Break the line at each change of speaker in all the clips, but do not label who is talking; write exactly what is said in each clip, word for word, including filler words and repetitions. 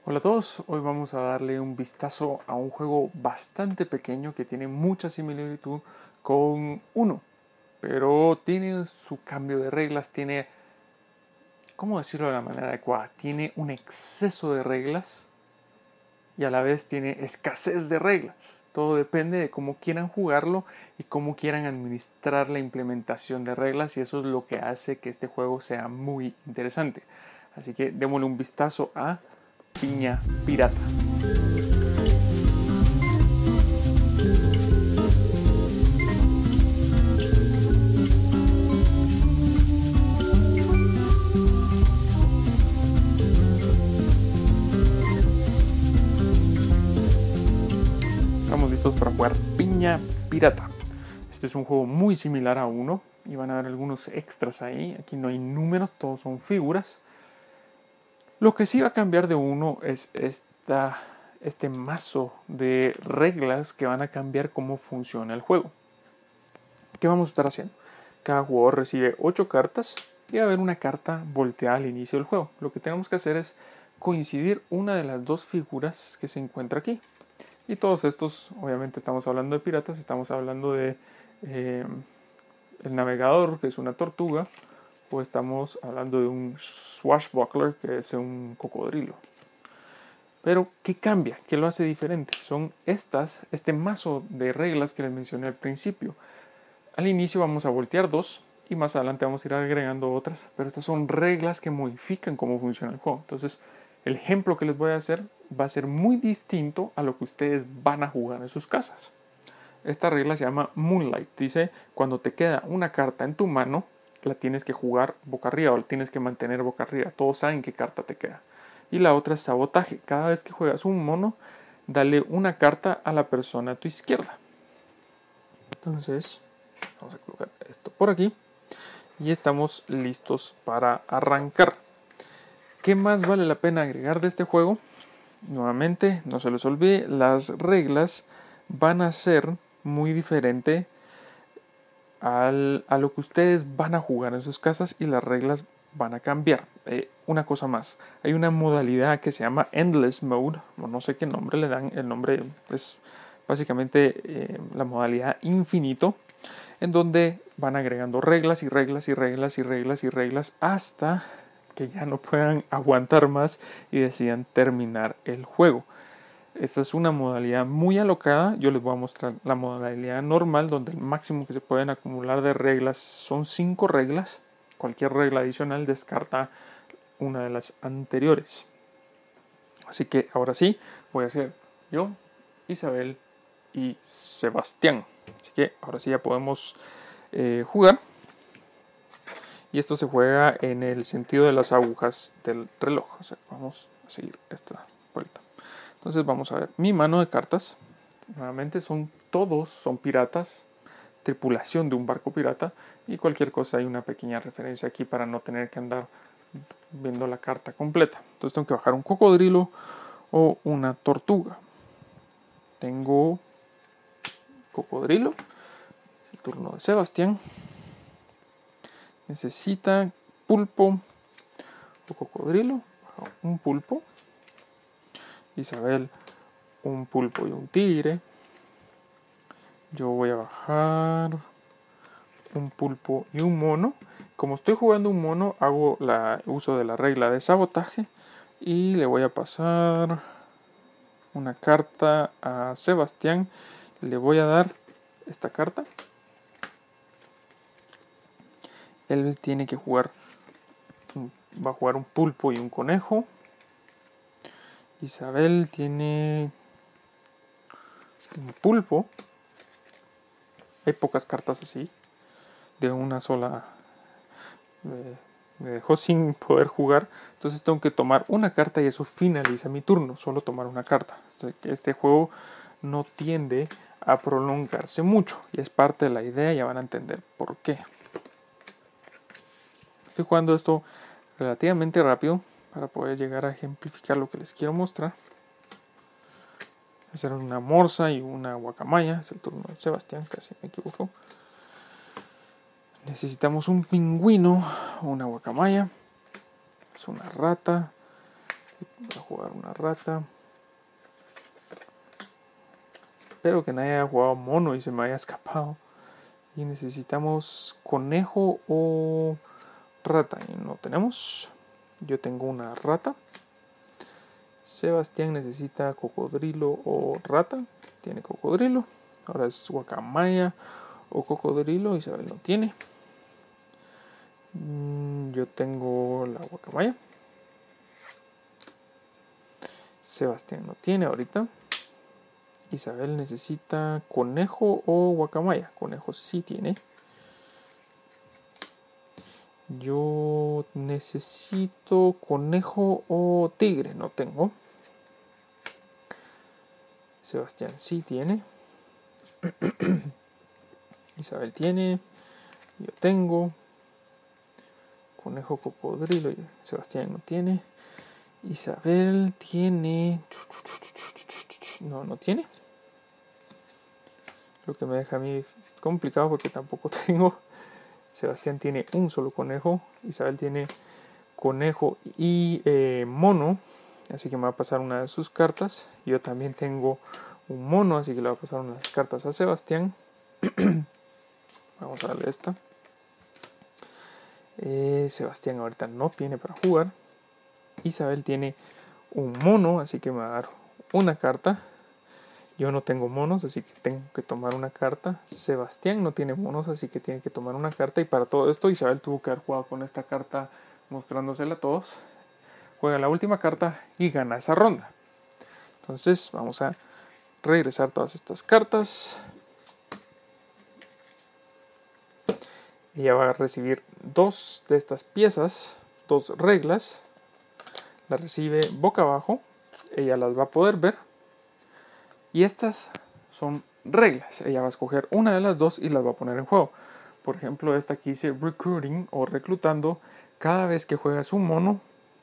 Hola a todos, hoy vamos a darle un vistazo a un juego bastante pequeño que tiene mucha similitud con uno, pero tiene su cambio de reglas, tiene, ¿cómo decirlo de la manera adecuada? Tiene un exceso de reglas y a la vez tiene escasez de reglas. Todo depende de cómo quieran jugarlo y cómo quieran administrar la implementación de reglas, y eso es lo que hace que este juego sea muy interesante. Así que démosle un vistazo a Piña Pirata. Estamos listos para jugar Piña Pirata. Este es un juego muy similar a uno y van a ver algunos extras ahí. Aquí no hay números, todos son figuras. Lo que sí va a cambiar de uno es esta, este mazo de reglas que van a cambiar cómo funciona el juego. ¿Qué vamos a estar haciendo? Cada jugador recibe ocho cartas y va a haber una carta volteada al inicio del juego. Lo que tenemos que hacer es coincidir una de las dos figuras que se encuentra aquí. Y todos estos, obviamente estamos hablando de piratas, estamos hablando de eh, el navegador, que es una tortuga, o estamos hablando de un swashbuckler, que es un cocodrilo. Pero, ¿qué cambia? ¿Qué lo hace diferente? Son estas, este mazo de reglas que les mencioné al principio. Al inicio vamos a voltear dos y más adelante vamos a ir agregando otras, pero estas son reglas que modifican cómo funciona el juego. Entonces, el ejemplo que les voy a hacer va a ser muy distinto a lo que ustedes van a jugar en sus casas. Esta regla se llama Moonlight. Dice, cuando te queda una carta en tu mano, la tienes que jugar boca arriba o la tienes que mantener boca arriba. Todos saben qué carta te queda. Y la otra es sabotaje. Cada vez que juegas un mono, dale una carta a la persona a tu izquierda. Entonces, vamos a colocar esto por aquí. Y estamos listos para arrancar. ¿Qué más vale la pena agregar de este juego? Nuevamente, no se les olvide, las reglas van a ser muy diferentes al, a lo que ustedes van a jugar en sus casas, y las reglas van a cambiar. Eh, una cosa más, hay una modalidad que se llama Endless Mode, o no sé qué nombre le dan, el nombre es básicamente eh, la modalidad infinito, en donde van agregando reglas y reglas y reglas y reglas y reglas hasta que ya no puedan aguantar más y decidan terminar el juego. Esta es una modalidad muy alocada. Yo les voy a mostrar la modalidad normal, donde el máximo que se pueden acumular de reglas son cinco reglas. Cualquier regla adicional descarta una de las anteriores. Así que ahora sí, voy a hacer yo, Isabel y Sebastián. Así que ahora sí ya podemos eh, jugar. Y esto se juega en el sentido de las agujas del reloj. O sea, vamos a seguir esta vuelta. Entonces vamos a ver. Mi mano de cartas. Nuevamente son todos son piratas. Tripulación de un barco pirata. Y cualquier cosa hay una pequeña referencia aquí para no tener que andar viendo la carta completa. Entonces tengo que bajar un cocodrilo o una tortuga. Tengo cocodrilo. Es el turno de Sebastián. Necesita pulpo o cocodrilo. Un pulpo. Isabel, un pulpo y un tigre. Yo voy a bajar un pulpo y un mono. Como estoy jugando un mono, hago la, uso de la regla de sabotaje. Y le voy a pasar una carta a Sebastián. Le voy a dar esta carta. Él tiene que jugar, va a jugar un pulpo y un conejo. Isabel tiene un pulpo. Hay pocas cartas así, de una sola. Me, me dejó sin poder jugar. Entonces tengo que tomar una carta y eso finaliza mi turno. Solo tomar una carta. Este juego no tiende a prolongarse mucho. Y es parte de la idea, ya van a entender por qué. Estoy jugando esto relativamente rápido para poder llegar a ejemplificar lo que les quiero mostrar. Hacer una morsa y una guacamaya. Es el turno de Sebastián, casi me equivoco. Necesitamos un pingüino o una guacamaya. Es una rata. Voy a jugar una rata. Espero que nadie haya jugado mono y se me haya escapado. Y necesitamos conejo o rata. Y no tenemos. Yo tengo una rata. Sebastián necesita cocodrilo o rata. Tiene cocodrilo. Ahora es guacamaya o cocodrilo. Isabel no tiene. Yo tengo la guacamaya. Sebastián no tiene ahorita. Isabel necesita conejo o guacamaya. Conejo sí tiene. Yo necesito conejo o tigre. No tengo. Sebastián sí tiene. Isabel tiene. Yo tengo. Conejo cocodrilo. Sebastián no tiene. Isabel tiene. No, no tiene. Lo que me deja a mí complicado porque tampoco tengo. Sebastián tiene un solo conejo. Isabel tiene conejo y eh, mono. Así que me va a pasar una de sus cartas. Yo también tengo un mono. Así que le voy a pasar unas cartas a Sebastián. Vamos a darle esta. Eh, Sebastián ahorita no tiene para jugar. Isabel tiene un mono. Así que me va a dar una carta. Yo no tengo monos, así que tengo que tomar una carta. Sebastián no tiene monos, así que tiene que tomar una carta. Y para todo esto, Isabel tuvo que haber jugado con esta carta mostrándosela a todos. Juega la última carta y gana esa ronda. Entonces vamos a regresar todas estas cartas. Ella va a recibir dos de estas piezas, dos reglas. Las recibe boca abajo. Ella las va a poder ver. Y estas son reglas. Ella va a escoger una de las dos y las va a poner en juego. Por ejemplo, esta aquí dice recruiting o reclutando. Cada vez que juegas un mono,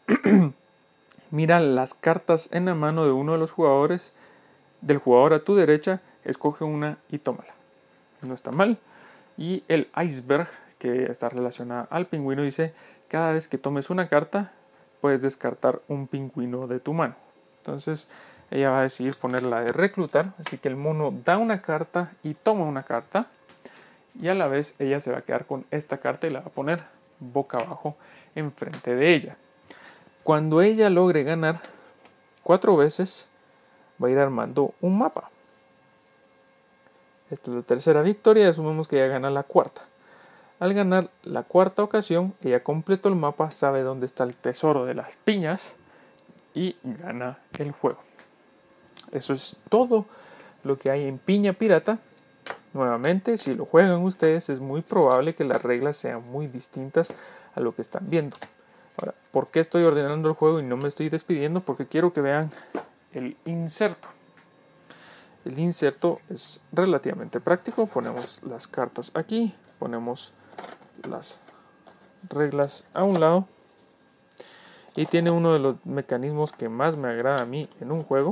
mira las cartas en la mano de uno de los jugadores. Del jugador a tu derecha, escoge una y tómala. No está mal. Y el iceberg, que está relacionado al pingüino, dice cada vez que tomes una carta, puedes descartar un pingüino de tu mano. Entonces ella va a decidir ponerla de reclutar, así que el mono da una carta y toma una carta, y a la vez ella se va a quedar con esta carta y la va a poner boca abajo enfrente de ella. Cuando ella logre ganar cuatro veces, va a ir armando un mapa. Esta es la tercera victoria y asumimos que ella gana la cuarta. Al ganar la cuarta ocasión, ella completó el mapa, sabe dónde está el tesoro de las piñas y gana el juego. Eso es todo lo que hay en Piña Pirata. Nuevamente, si lo juegan ustedes, es muy probable que las reglas sean muy distintas a lo que están viendo. Ahora, ¿por qué estoy ordenando el juego y no me estoy despidiendo? Porque quiero que vean el inserto. El inserto es relativamente práctico. Ponemos las cartas aquí, ponemos las reglas a un lado y tiene uno de los mecanismos que más me agrada a mí en un juego.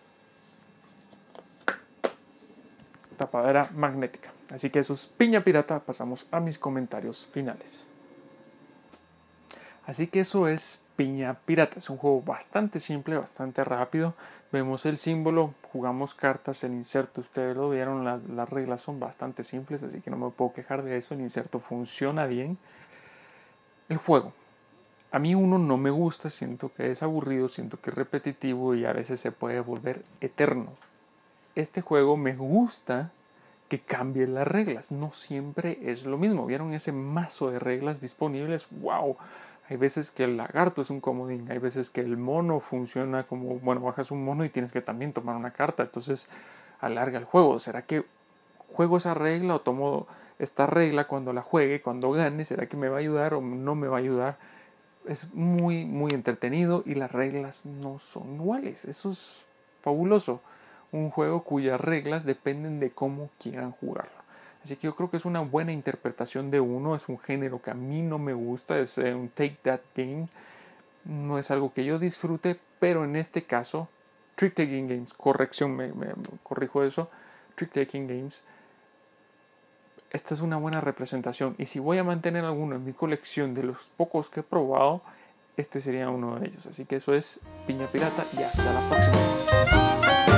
Tapadera magnética. Así que eso es Piña Pirata. Pasamos a mis comentarios finales. Así que eso es Piña Pirata. Es un juego bastante simple, bastante rápido. Vemos el símbolo, jugamos cartas, el inserto, ustedes lo vieron, la, las reglas son bastante simples, así que no me puedo quejar de eso. El inserto funciona bien. El juego. A mí uno no me gusta, siento que es aburrido, siento que es repetitivo y a veces se puede volver eterno. Este juego me gusta que cambie las reglas, no siempre es lo mismo. ¿Vieron ese mazo de reglas disponibles? ¡Wow! Hay veces que el lagarto es un comodín, hay veces que el mono funciona como, bueno, bajas un mono y tienes que también tomar una carta, entonces alarga el juego. ¿Será que juego esa regla o tomo esta regla cuando la juegue, cuando gane? ¿Será que me va a ayudar o no me va a ayudar? Es muy, muy entretenido y las reglas no son iguales. Eso es fabuloso. Un juego cuyas reglas dependen de cómo quieran jugarlo. Así que yo creo que es una buena interpretación de uno. Es un género que a mí no me gusta. Es un take that game. No es algo que yo disfrute. Pero en este caso, Trick Taking Games, corrección, me, me, me corrijo eso. Trick Taking Games. Esta es una buena representación. Y si voy a mantener alguno en mi colección de los pocos que he probado, este sería uno de ellos. Así que eso es Piña Pirata y hasta la próxima.